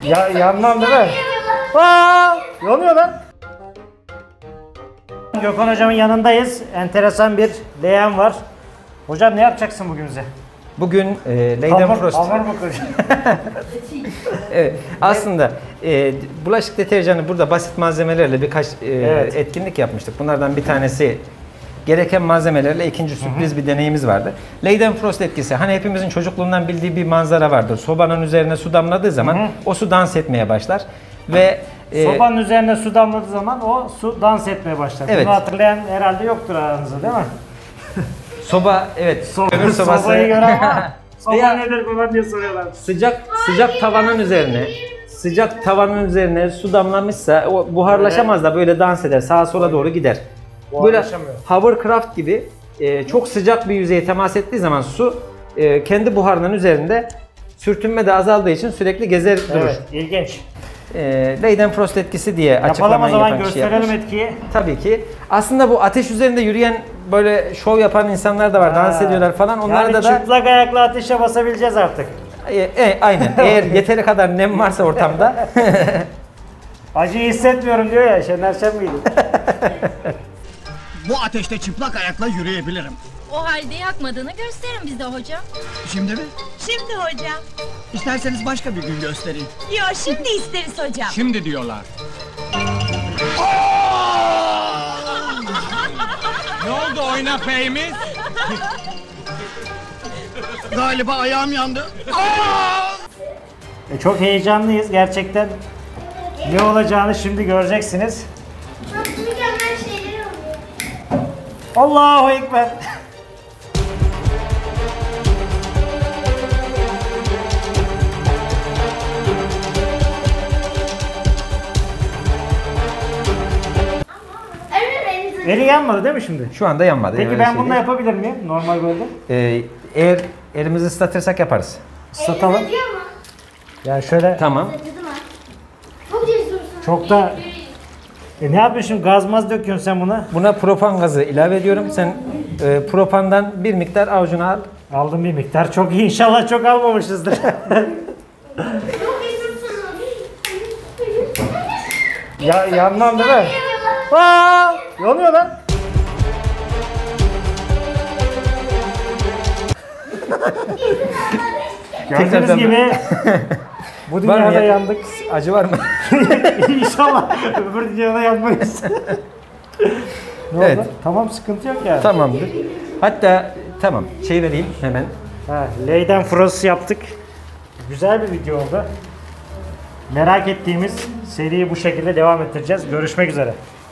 Ya yanmam değil mi? Aa, yanıyor lan. Gökhan hocamın yanındayız. Enteresan bir leğen var. Hocam ne yapacaksın bugün bize? Bugün Leidenfrost. Hamur mu kıracaksın? Evet, aslında bulaşık deterjanı burada basit malzemelerle birkaç Evet. etkinlik yapmıştık. Bunlardan bir tanesi gereken malzemelerle ikinci sürpriz bir deneyimiz vardı. Leidenfrost etkisi. Hani hepimizin çocukluğundan bildiği bir manzara vardır. Sobanın üzerine su damladığı zaman o su dans etmeye başlar ve Sobanın üzerine su damladığı zaman o su dans etmeye başlar. Evet. Bunu hatırlayan herhalde yoktur aranızda değil mi? soba kömür sobası. Sobayı gören var. Soba Veya nedir falan diye soruyorlar. sıcak tavanın üzerine su damlamışsa o buharlaşamaz da böyle dans eder, sağa sola doğru gider. Böyle Buharlaşamıyor. hovercraft gibi çok sıcak bir yüzeye temas ettiği zaman su kendi buharının üzerinde sürtünme de azaldığı için sürekli gezer durur. Evet, ilginç. Leidenfrost etkisi diye Yapalım o açıklamayı zaman, yapan kişi gösterelim yapmış. etkiyi. Tabii ki. Aslında bu ateş üzerinde yürüyen böyle şov yapan insanlar da var, dans ediyorlar falan. Onlarda Yani da çıplak ayakla ateşe basabileceğiz artık. aynen. Eğer yeteri kadar nem varsa ortamda. Acıyı hissetmiyorum diyor ya, Şener Şen miydi? Bu ateşte çıplak ayakla yürüyebilirim. O halde yakmadığını gösterin bize hocam. Şimdi mi? Şimdi hocam. İsterseniz başka bir gün göstereyim. Yo, şimdi isteriz hocam. Şimdi diyorlar. Ne oldu oyna Fehmi? Galiba ayağım yandı. Çok heyecanlıyız gerçekten. Ne olacağını şimdi göreceksiniz. Bak mükemmel şeyler oluyor. Allahu Ekber. Eli yanmadı değil mi şimdi? Şu anda yanmadı. Peki öyle ben şey bunu da değil. yapabilir miyim normal böyle? Eğer elimizi ıslatırsak yaparız. Islatalım. Acıyor mu? Yani şöyle Tamam. Acıdı mı? Çok cesursun. çok da... ne yapıyorsun? Gazmaz döküyorsun sen buna. Buna propan gazı ilave ediyorum. Sen propandan bir miktar avucuna al. Aldım bir miktar. Çok iyi. İnşallah çok almamışızdır. Çok cesursun. Ya yanmam değil mi? Aa, yanıyor lan. Gördüğünüz Tekrardan- gibi bu Var mı dünyada ya? yandık. Acı var mı? İnşallah öbür dünyada yanmayız. Ne Evet. oldu? Tamam, sıkıntı yok yani. Tamamdır. Hatta tamam şey vereyim hemen. Ha, Leidenfrost yaptık. Güzel bir video oldu. Merak ettiğimiz seriyi bu şekilde devam ettireceğiz. Görüşmek üzere.